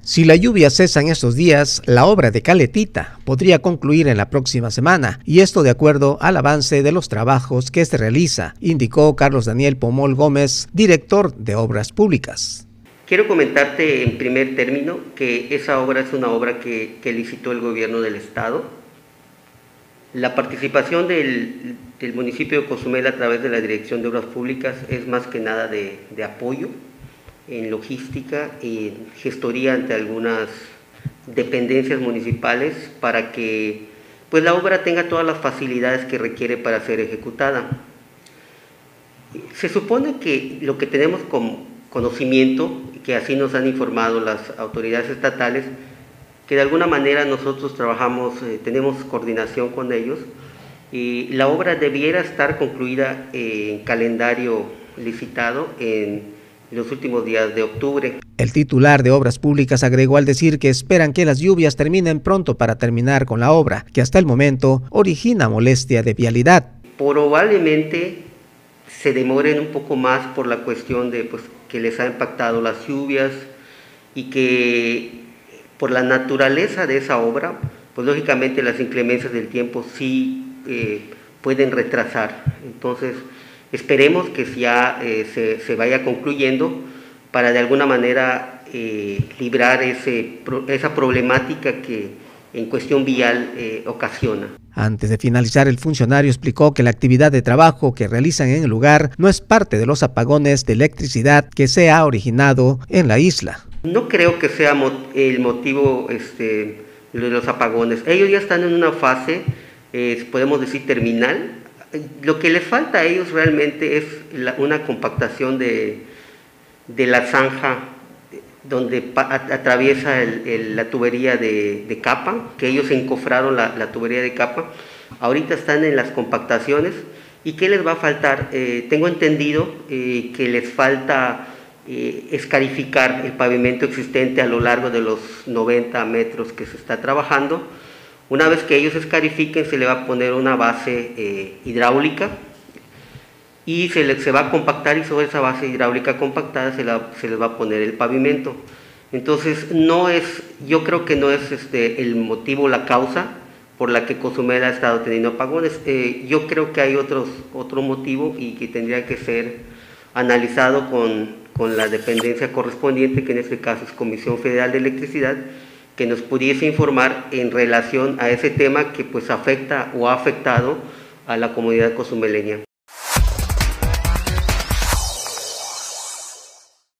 Si la lluvia cesa en estos días, la obra de Caletita podría concluir en la próxima semana, y esto de acuerdo al avance de los trabajos que se realiza, indicó Carlos Daniel Pomol Gómez, director de Obras Públicas. Quiero comentarte en primer término que esa obra es una obra que licitó el gobierno del estado. La participación del municipio de Cozumel a través de la Dirección de Obras Públicas es más que nada de apoyo en logística y gestoría ante algunas dependencias municipales para que pues la obra tenga todas las facilidades que requiere para ser ejecutada. Se supone que lo que tenemos como conocimiento, que así nos han informado las autoridades estatales, que de alguna manera nosotros trabajamos, tenemos coordinación con ellos, y la obra debiera estar concluida en calendario licitado en los últimos días de octubre. El titular de Obras Públicas agregó al decir que esperan que las lluvias terminen pronto para terminar con la obra, que hasta el momento origina molestia de vialidad. Probablemente se demoren un poco más por la cuestión de que les ha impactado las lluvias y que por la naturaleza de esa obra, pues lógicamente las inclemencias del tiempo sí pueden retrasar. Entonces, esperemos que ya se vaya concluyendo para de alguna manera librar esa problemática que en cuestión vial ocasiona. Antes de finalizar, el funcionario explicó que la actividad de trabajo que realizan en el lugar no es parte de los apagones de electricidad que se ha originado en la isla. No creo que sea el motivo de los apagones. Ellos ya están en una fase, podemos decir, terminal. Lo que les falta a ellos realmente es una compactación de la zanja donde atraviesa la tubería de capa, que ellos encofraron la tubería de capa. Ahorita están en las compactaciones. ¿Y qué les va a faltar? Tengo entendido que les falta escarificar el pavimento existente a lo largo de los 90 metros que se está trabajando. Una vez que ellos escarifiquen, se le va a poner una base hidráulica y se va a compactar, y sobre esa base hidráulica compactada se les va a poner el pavimento. Entonces, yo creo que no es el motivo, la causa por la que Cozumel ha estado teniendo apagones. Yo creo que hay otro motivo y que tendría que ser analizado con la dependencia correspondiente, que en este caso es Comisión Federal de Electricidad, que nos pudiese informar en relación a ese tema que pues afecta o ha afectado a la comunidad cozumeleña.